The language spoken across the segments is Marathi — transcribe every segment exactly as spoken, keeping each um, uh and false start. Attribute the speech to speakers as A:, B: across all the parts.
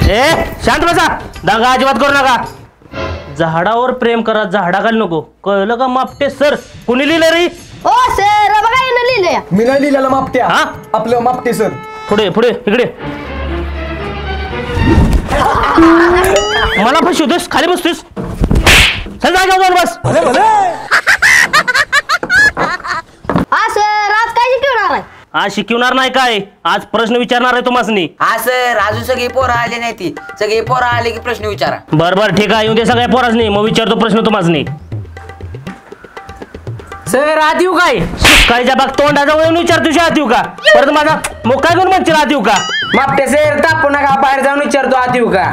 A: ए शांत बसा, दंगा अजिबात करू नका. झाडावर प्रेम करा, झाडाखाली नको, कळलं का मापटे सर? कुणी लिहिलं रे?
B: ओ सर बघा येणं लिहिलंय.
C: मी नाही लिहिलेलं मापट्या.
A: हा
C: आपलं मापटे सर.
A: पुढे पुढे इकडे. मला पण शोधतोस, खाली बसतोस. चल जागा जाऊन बस.
C: भले भले.
B: हा सर आज काय शिकवणार आहे?
A: आज शिकवणार नाही काय, आज प्रश्न विचारणार आहे तुम्हासनी.
D: हा सर, अजून सगळी पोरं आले नाही ती. सगळी पोरं आले की प्रश्न विचारा.
A: बर बर ठीक आहे, येऊन दे सगळ्या पोरासनी, मग विचारतो प्रश्न तुम्हासनी.
D: सर आत येऊ काय?
A: कायच्या बाग तोंडाजवळ येऊन विचारतो आत येऊ का? परत माझा मग काय करून म्हणशील आत येऊ का?
D: मापटे सर तापू नका, बाहेर जाऊन विचारतो आत येऊ का?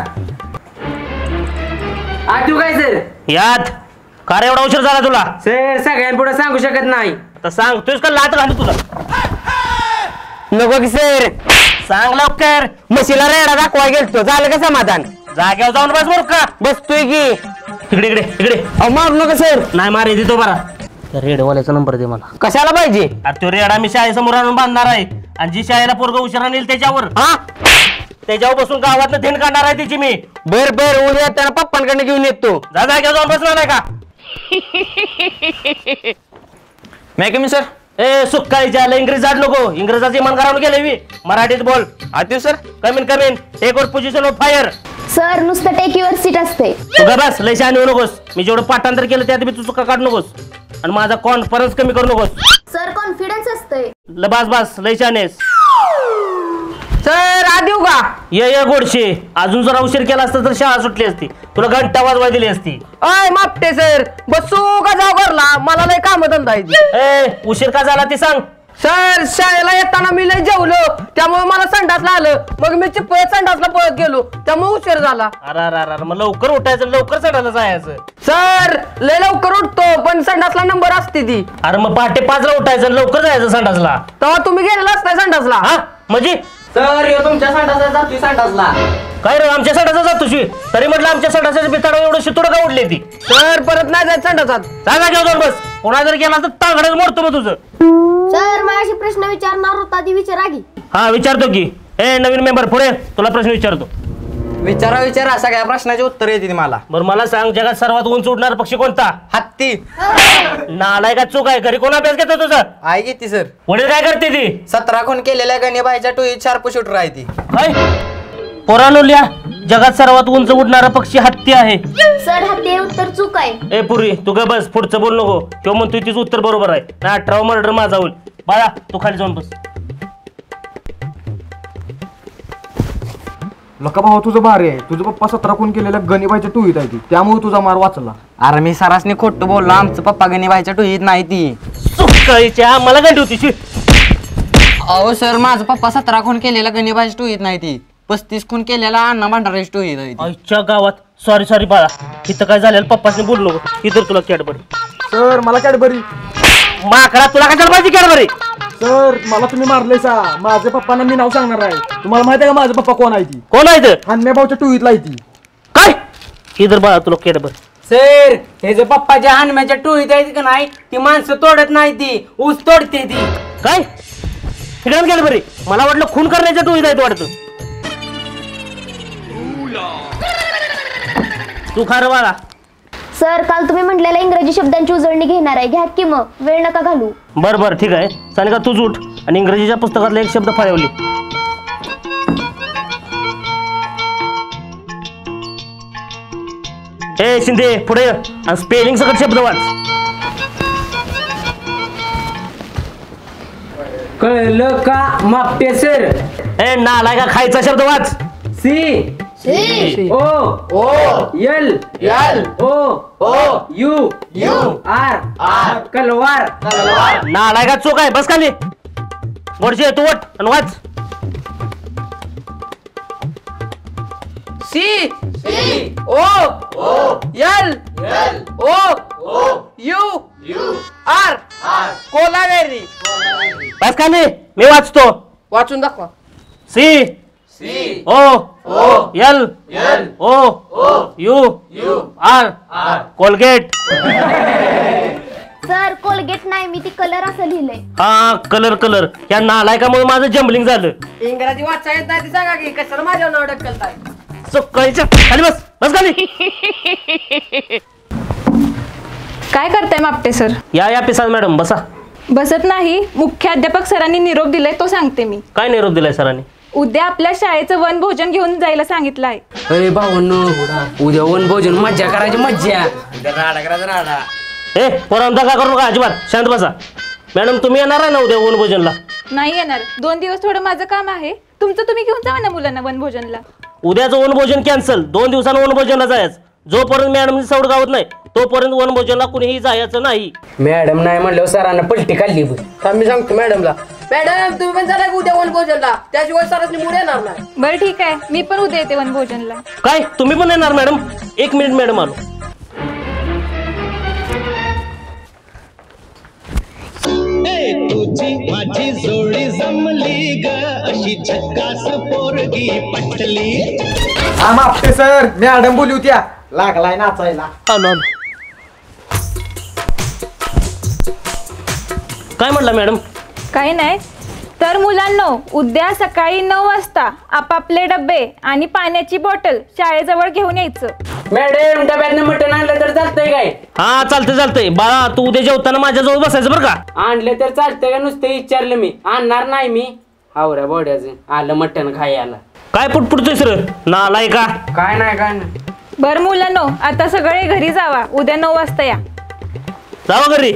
D: आत येऊ काय सर?
A: यात का रे एवढा उशीर झाला तुला?
D: सर सगळ्यांपुढे सांगू शकत नाही.
A: आता सांगतोयस का लात घालू तुला?
D: नको की सर.
A: सांग लवकर.
D: म्हशीला रेडा दाखवाय गेलतो, झालं का समाधान?
A: जाग्यावर जाऊन बस बर का.
D: बसतोय की.
A: इकडे इकडे इकडे.
D: अहो मारू नका सर.
A: नाही मारे देतो बरा. त्या रेडवाल्याचा नंबर दे मला.
D: कशाला पाहिजे?
A: अरे तो रेडा मी शाळेसमोर आणून बांधणार आहे, आणि जी शाळेला पोरग उशिरा नेल त्याच्यावर
D: हा
A: त्याच्यावर बसून गावातनं थेंड काढणार आहे त्याची मी.
D: बर बर, उद्या त्यांना पप्पांकडे घेऊन येतो.
A: जा जाग्यावर जाऊन बसणार नाही का?
D: मॅकमी सर.
A: ए सुक्काळीच्या इंग्रजी जाड नको, इंग्रजाची मन करावून गेले मी. मराठीत बोल.
D: आत सर.
A: कमीन कमीन take out position of fire.
B: Sir नुसतं टेक युअर सीट असते.
A: तू का बस, लय शहाणी होऊ नकोस. मी जेवढं पाठांतर केलं त्यात मी तू चुका काढू नकोस, आणि माझा कॉन्फरन्स कमी करू नकोस.
B: सर कॉन्फिडन्स असते.
A: बस बस, लय शहाणेस.
D: सर आत येऊ का?
A: ये ये गोडशे, अजून जरा उशीर केला असता तर शाळा सुटली असती, तुला घंटा वाजवाय दिली असती.
D: अय मापटे सर, बसू का जाऊ घरला? मला लय काम धंदा आहे.
A: ए उशीर का झाला ते सांग.
D: सर शाळेला येताना मी लय जेवलो, त्यामुळे मला संडासला आलं. मग मी चिपळत संडासला पळत गेलो, त्यामुळे उशीर झाला.
A: अरे अरे अरे मग लवकर उठायचं, लवकर चढायला जायचं.
D: सर लय लवकर उठतो, पण संडासला नंबर असते ती.
A: अरे मग पहाटे पाचला उठायचं, लवकर जायचं संडासला.
D: तेव्हा तुम्ही गेलेला असताय संडासला.
A: हा म्हणजे
D: सर यो तुमच्या संडासला जातोय संडासला.
A: काय रे आमच्या संडासात जात तुझी? तरी म्हटलं आमच्या संडासाच्या बिताडा एवढं शितोडं का उडली ती?
D: सर परत नाही जायचं संडासात.
A: जागा घेऊन बस. कोणा जर गेला तर तांगडच मोडतो मग तुझं.
B: सर माझ्याशी प्रश्न विचारणार होता ती विचारा की.
A: हा विचारतो की. ए नवीन मेंबर पुढे, तुला प्रश्न विचारतो.
D: विचारा विचारा, सगळ्या प्रश्नाचे उत्तर येते मला.
A: बरं मला सांग, जगात सर्वात उंच उडणारा पक्षी कोणता?
D: हत्ती.
A: नालाय का चूक आहे? घरी कोण अभ्यास घेतो तुझा?
D: आहे किती सर?
A: वडील काय करते ती?
D: सतरा खून केलेल्या गणेबाईच्या टोळीत शार्प शूटर आहे ती.
A: काय पोरानो लिया, जगात सर्वात उंच उडणारा पक्षी हत्ती आहे.
B: सर हा ते उत्तर चूक आहे.
A: ए पुरी तू ग बस, पुढचं बोल नको. किंवा म्हणतोय तिचं उत्तर बरोबर आहे ना. अठरावा मर्डर माझा होईल. बाळा तू खाली जाऊन बस.
C: लका भाऊ तुझं भारी आहे. तुझं पप्पा सतरा खून केलेल्या गणिबाईच्या टोळीत आहे ती, त्यामुळे तुझा मार वाचला.
D: अरे मी सरासनी खोटं बोललो, आमचं पप्पा गणेबाईच्या टोळीत नाही ती.
A: सुकाळीच्या मला गांडी होती शी.
D: अहो सर माझं पप्पा सतरा खून केलेल्या गणेबाईच्या टोळीत नाही ती. पस्तीस खून केलेला अण्णा भांडाराची टोळीत आहे ती.
A: आईच्या गावात. सॉरी सॉरी बाळा, इथं काय झालेलं पप्पाने बोलू नको. इधर तुला कॅडबरी.
C: सर मला कॅडबरी.
A: माकडा तुला काय झालं पाहिजे कॅडबरी?
C: सर मला तुम्ही मारले सा. माझ्या पप्पांना मी नाव सांगणार आहे. तुम्हाला माहिती आहे का माझा पप्पा कोण आहे ती?
A: कोण आहे इथं?
C: अन्या भाऊच्या टोळीतला आहे ती.
A: काय? इधर बाळा तुला कॅडबरी.
D: सर हे जे पप्पाच्या हनुमाच्या टोळीत आहे का नाही, ती माणसं तोडत नाही, ती ऊस तोडते ती.
A: काय इकडे कॅडबरी? मला वाटलं खून करण्याच्या टोळीत आहे वाटतं. तू खरं बाळा.
B: सर काल तुम्ही म्हटलेल्या इंग्रजी शब्दांची उजळणी घेणार आहे, घ्या की मग, वेळ नका घालू.
A: बर बर ठीक आहे. सानिका तूच उठ आणि इंग्रजीच्या पुस्तकातला एक शब्द फाळवली. ए शिंदे पुढे ये आणि स्पेलिंग सकट शब्द वाच.
D: कळलं का मापटे सर?
A: ए नालाय का खायचा शब्द वाच.
D: C O O L L O O U U R R कलवार.
A: नालाय का चूक आहे, बस खाली. गोडशे तू वट आणि वाच.
D: C C O O L L O O U U R R Kolaveri.
A: बस खाली, मी वाचतो.
D: वाचून दाखवा.
A: C
D: C
A: O O L L O O U U R R Colgate.
B: Sir Colgate नाही, मी ती कलर असं लिहिलंय.
A: हा कलर कलर. या नालायकामुळे माझं जम्बलिंग झालं.
D: इंग्रजी वाचा येत नाही ती सांगा की कशाला माझ्या नाव ढकलताय.
A: सकाळीच्या खाली बस बस खाली.
E: काय करताय मापटे सर?
A: या या पिसाल मॅडम बसा.
E: बसत नाही. मुख्याध्यापक सरांनी निरोप दिलाय तो सांगते मी.
A: काय निरोप दिलाय सरांनी?
E: उद्या आपल्या शाळेचं वन भोजन घेऊन जायला सांगितलं आहे.
D: अरे भाऊनो उद्या वन भोजन मज्जा करायची मज्जा. राडा करायचा राडा.
A: ए पोरांचा काय करू नका अजिबात शांत बसा. मॅडम तुम्ही येणार आहे ना उद्या वनभोजनला?
E: नाही येणार. दोन दिवस थोडं माझं काम आहे. तुमचं तुम्ही घेऊन जावा ना मुलांना वनभोजनला.
A: उद्याचं वनभोजन कॅन्सल. दोन दिवसांना वनभोजनला जायचं. जोपर्यंत मॅडमची सवड गावत नाही तोपर्यंत वनभोजनला कुणीही जायचं नाही.
D: मॅडम नाही म्हणल्यावर सरांना पलटी खाल्ली. मी सांगतो मॅडमला. मॅडम तुम्ही पण जरा उद्या वन भोजनला. त्याशिवाय सरांनी मूड येणार नाही.
E: बरं ठीक आहे. मी पण उद्या येते वनभोजनला.
A: काय तुम्ही पण येणार मॅडम? एक मिनिट मॅडम आलो.
F: तुझी माझी जोडी जमली ग अशी झक्कास पोरगी पटली.
C: हा मापटे सर मॅडम बोली होत्या लागलाय नाचायला.
A: आलो आलो. काय म्हटलं मॅडम?
E: काही नाही. तर मुलांनो उद्या सकाळी नऊ वाजता आपापले डबे आणि पाण्याची बॉटल शाळेजवळ घेऊन यायचं.
D: मॅडम डब्यातनं मटण आणलं तर चालतंय काय?
A: हा चालतंय चालतंय. बाळा तू उद्या जेवताना माझ्याजवळ बसायचं बरं का?
D: आणलं तर चालतंय का? नुसतं विचारलं मी. आणणार नाही मी. हावऱ्या बोड्याचं आलं मटण खायला.
A: काय पुटपुटतोय सर नालाय का?
D: काय नाही काय नाही.
E: बरं मुलांनो आता सगळे घरी जावा. उद्या नऊ वाजता या.
A: जावा घरी.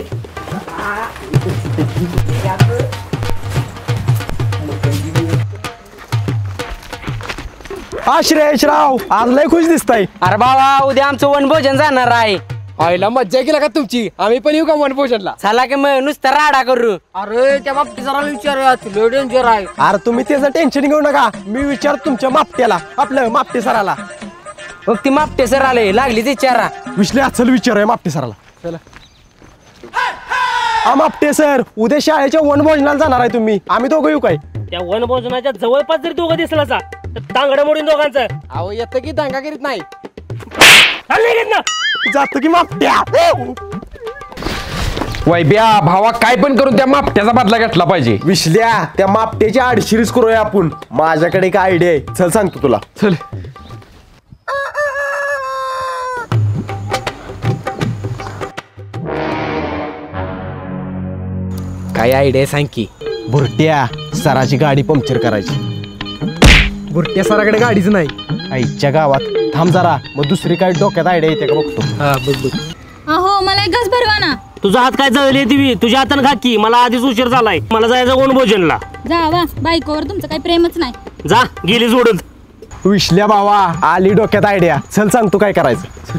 C: श्रेयसराव आज लय खुश दिसताय.
D: अरे बाबा उद्या आमचं वनभोजन जाणार आहे.
C: आईला मज्जा केला का तुमची? आम्ही पण येऊ का वनभोजनला?
D: चला की मग नुसतं राडा करू.
G: अरे त्या बाबतीत जरा विचारूया. तुला डेंजर आहे.
C: अरे तुम्ही त्याचं टेन्शन घेऊ नका. मी विचार तुमच्या मापट्याला आपलं मापटे सराला.
D: मग ती मापटे सर आले लागली विचारा.
C: विश्ले चल विचारूया मापटे सराला. चला. हा मापटे सर उद्या शाळेच्या वनभोजनाला जाणार आहे तुम्ही. आम्ही दोघं येऊ काय?
A: त्या वनभोजनाच्या जवळपास जरी दोघं दिसला तर तांगड्या मोडीन दोघांचं.
C: अहो येतं की दंगा करीत नाही.
A: ना
C: जातो की मापट्या.
H: वैब्या भावा काय पण करून त्या मापट्याचा बदला घेतला पाहिजे.
C: विश्ल्या त्या मापट्याची आडशिरीच करूया आपण. माझ्याकडे एक आयडिया आहे. चल सांगतो तुला.
H: चल.
D: काय आयडिया सांग की.
C: बुरट्या सराची गाडी पंक्चर करायची. बुरट्या सराकडे गाडीच नाही. आईच्या गावात थांब जरा. मग दुसरी काय डोक्यात आयडिया येते का बघतो.
D: हा बघ बघ.
I: अहो मला एक घास भरवा ना.
A: तुझा हात काय जळले ती तुझ्या हातानं खा की. मला आधीच उशीर झालाय. मला जायचं वनभोजनला.
I: जावा बायकोवर तुमचं काही प्रेमच नाही.
A: जा गेली जोडत.
C: विश्ल्या बाबा आली डोक्यात आयडिया. चल सांगतो काय करायचं.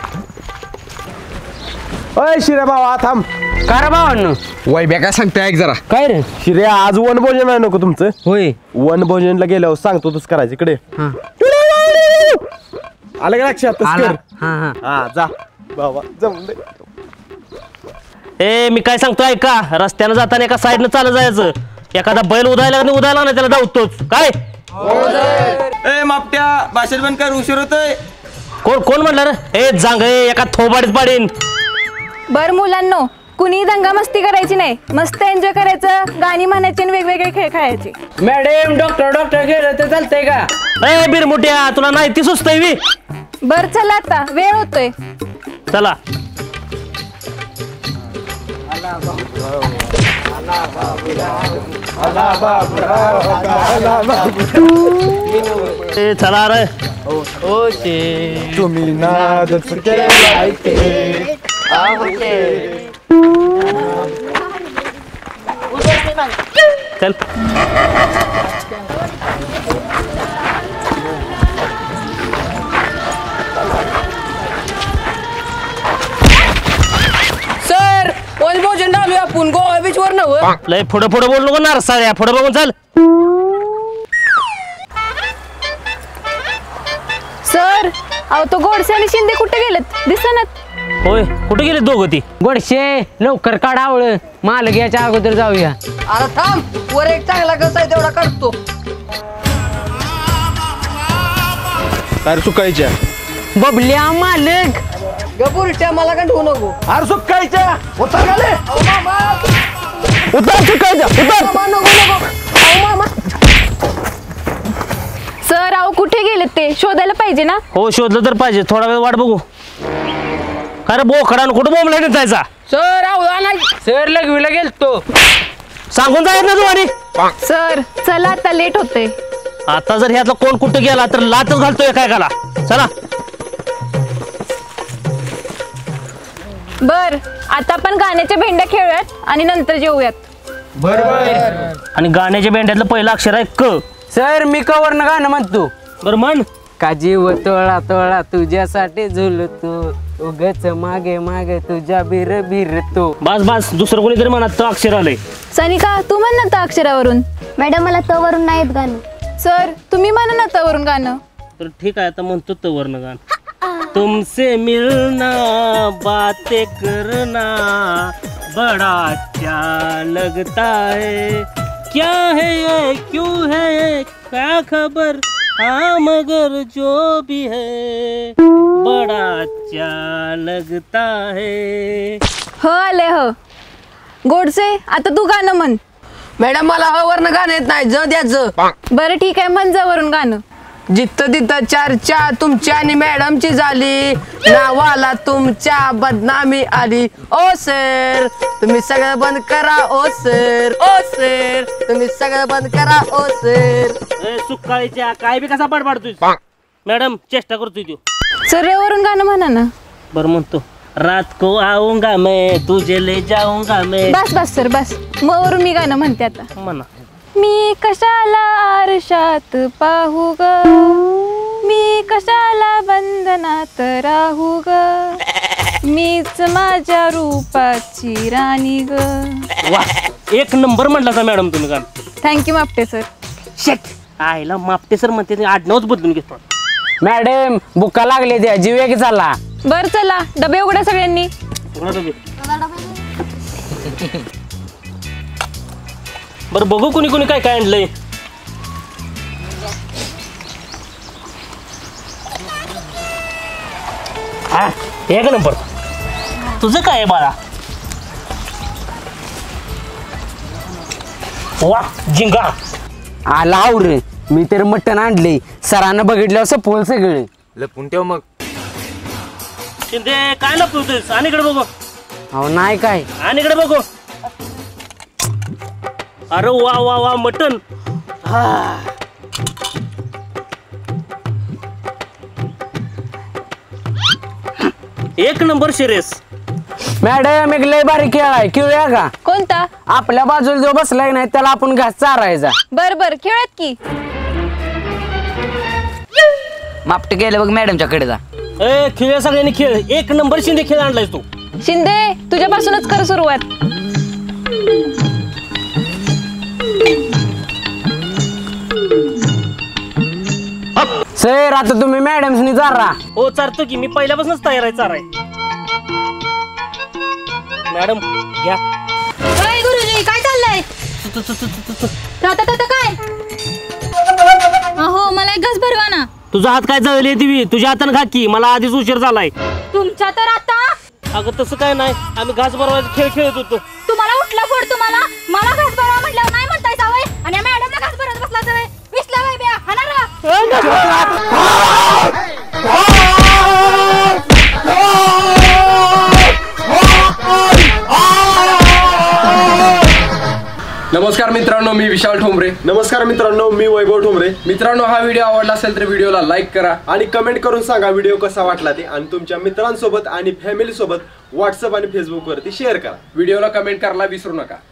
C: अय शिर्या बाबा थांब.
D: कार भावांनो
H: वैब्या काय सांगते ऐक जरा.
D: काय रे?
C: शिर्या आज वनभोजन आहे नको तुमचं?
D: होय.
C: वनभोजनला गेल्यावर सांगतो तूच करायचं. इकडे आलं का लक्षात? तसं
D: आला.
C: कर.
D: हा हा
C: हा जा बाबा जमून दे.
A: ए मी काय सांगतो ऐका. रस्त्यानं जाताना एका साईडनं चालत जायचं. एखादा बैल उदायला नाही उदायला ना त्याला धावतोच. काय
G: ए मापट्या भाषण बंद कर. उशीर होतोय.
A: कोण कोण म्हणलं रे? ए जांग एका थोबाडीत पाडीन.
E: बरं मुलांनो कुणी दंगा मस्ती करायची नाही. मस्त एन्जॉय करायचं. गाणी म्हणायची आणि वेगवेगळे खेळ खेळायचे.
D: मॅडम डॉक्टर डॉक्टर गेलं तर चालतंय का?
A: ए बिरमुट्या तुला नाही ती सुचतय वी.
E: बरं चला आता वेळ होतोय.
A: चला. ए चला रे.
C: तुम्ही नादच केलाय.
A: चल.
G: सर वनभोजन आलोय आपण गोवा बीच वर नव.
A: लय पुढं पुढं बोल नको ना साऱ्या. पुढं बघून चल.
E: सर अहो तो गोडसे आणि शिंदे कुठे गेलेत? दिसनात.
A: होय कुठे गेले दोघं ती?
D: गोडशे लवकर काढावळ. माल घ्यायच्या अगोदर जाऊया.
G: अरे थांब वर एक चांगला कसा आहे तेवढा काढतो.
C: अरे सुकायच्या
D: बबल्या मालक.
G: गपुरट्या मला का ठेवू नको.
C: अरे सुकायच्या उतर गाले.
G: मामा
C: उतर सुकायच्या उतर.
G: मामा नको नको. अहो मामा.
E: सर अहो कुठे कुठे गेलेत ते शोधायला पाहिजे ना.
A: हो शोधलं तर पाहिजे, थोडा वेळ वाट बघू. अरे बोकडानं कुठं बोंबला जायचा?
D: सर आवळा नाही सर लघवीला गेलतो.
A: सांगून जायत ना तू आणि
E: सर चला आता लेट होतंय.
A: आता जर ह्यातला कोण कुठं गेला तर लातच घालतोय काय काला. चला
E: बर आता आपण गाण्याच्या भेंड्या खेळूयात आणि नंतर जेवूयात.
A: आणि गाण्याच्या बेंड्यातलं पहिलं अक्षर आहे क.
D: सर मी कवरनं गाणं म्हणतो.
A: बरं म्हण.
D: का जीव तोळा तोळा तुझ्यासाठी झुलतो, उगच मागे मागे तुझ्या बिर बिरतो.
A: बस बस दुसरं कोणीतरी म्हणत तो अक्षर आलंय.
E: सनिका तू म्हण ना त्या अक्षरावरून.
B: मॅडम मला त वरून नाही येत गाणं.
E: सर तुम्ही म्हणा ना त्यावरून गाणं.
A: तर ठीक आहे आता म्हणतो तो वर्ण गाण. तुमसे मिलना बातें करना बड़ा अच्छा लगता है, क्या है ये क्यों है ये क्या खबर, हाँ मगर जो भी है बड़ा अच्छा लगता है.
E: हो आले हो. गोडसे आता तू गाणं म्हण.
D: मॅडम मला हवरनं गाणं येत नाही, ज द्या ज.
E: बरं ठीक आहे म्हण जवरून गाणं.
D: जिथं तिथं चर्चा तुमच्या आणि मॅडमची झाली, नावाला तुमच्या बदनामी आली. ओ सर तुम्ही सगळं बंद करा. ओ सर ओ सर तुम्ही सगळं बंद करा. ओ सर.
A: सुकाळीच्या काय बी कसा पाडपाडतोय. मॅडम चेष्टा करतोय तू.
E: सर रे वरून गाणं म्हणा ना.
A: बरं म्हणतो. रात को आऊंगा मैं तुझे ले जाऊंगा मैं.
E: बस बस सर बस. मग वरून मी गाणं म्हणते आता.
A: म्हणा.
E: मी कशाला आरशात पाहू ग, मी कशाला बंधनात राहू ग, मीच माझ्या रूपाची राणी ग.
A: वा एक नंबर म्हटला का मॅडम तुम्ही गाणं.
E: Thank you मापटे sir.
A: शेट आईला मापटे सर म्हणते ते आडनावच बदलून घेतो.
D: मॅडम बुका लागले द्या जीव एक झाला.
E: बर चला डबे उघडा सगळ्यांनी.
A: बरं बघू कुणी कुणी काय काय आणलंय. हा एक नंबर. तुझं काय आहे बाळा. वा जिंगा
D: आला आवर. मी तर मटण आणले, सरांना बघितल्यावर सपोल सगळे.
H: लपून ठेव मग.
A: शिंदे काय लपवतोयस. आणि इकडे बघू.
D: अहो नाही काय.
A: आणि इकडे बघू. अरे वा वा वा मटन. एक नंबर शिरेस.
D: मॅडम एक लय भारी खेळ आहे, खेळूया का.
E: कोणता.
D: आपल्या बाजूला जो बसलाय नाही त्याला आपण घास चारायचा.
E: बर बर खेळत की.
D: मापट गेलं बघ मॅडमच्याकडे जा.
A: ए खेळ सगळ्यांनी खेळ. एक नंबर शिंदे खेळ आणलाय तू.
E: शिंदे तुझ्यापासूनच कर सुरुवात.
D: सर आता तुम्ही मॅडम्सनी चारा.
A: हो चारतो की मी पहिल्यापासूनच तयार आहे चाराय. मॅडम घ्या.
I: काय गुरुजी काय चाललंय. आता आता काय. अहो मला एक घास भरवा ना.
A: तुझा हात काय जळले ती तुझ्या हातानं खा की. मला आधीच उशीर झालाय.
I: तुमच्या तर आता.
A: अगं तसं काय नाही, आम्ही घास भरवायचा खेळ खेळत होतो.
I: तुम्हाला उठला फोड. तुम्हाला मला घास भरवा म्हटल्यावर नाही म्हणताय सवय, आणि मॅडमला घास भरत बसला सवय. विसला बाई ब्या हाणार.
H: नमस्कार मित्रांनो, मी विशाल ठोंबरे.
C: नमस्कार मित्रांनो, मी वैभव ठोंबरे.
H: मित्रांनो हा व्हिडिओ आवडला असेल तर व्हिडिओला लाईक करा
C: आणि कमेंट करून सांगा व्हिडिओ कसा वाटला ते, आणि तुमच्या मित्रांसोबत आणि फॅमिली सोबत व्हॉट्सअप आणि फेसबुक वरती शेअर करा.
H: व्हिडिओला कमेंट करायला विसरू नका.